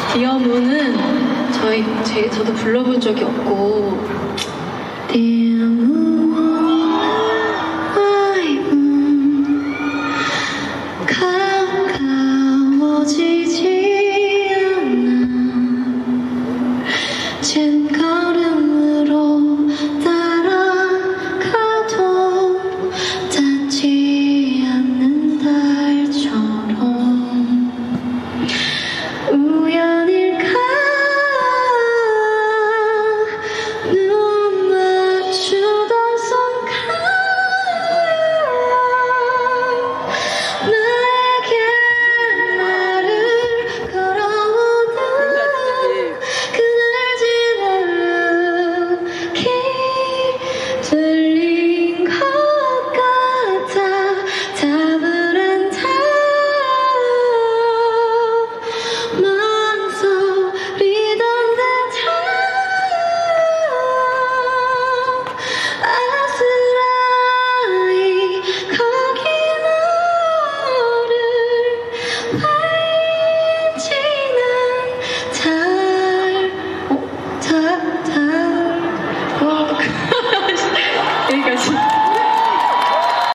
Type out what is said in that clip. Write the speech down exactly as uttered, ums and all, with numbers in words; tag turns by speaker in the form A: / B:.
A: 디어무는 저희 제 저도 불러본 적이 없고 디어무와이분 가까워지지 않아 젠 걸음으로 따라가도 닿지 않는 달처럼 우연일까 눈 맞추던 순간 나에게 말을 걸어오던 그날 지나르기 들린 것 같아 답을 한다 망설이던 듯한 아스라이 거기 너를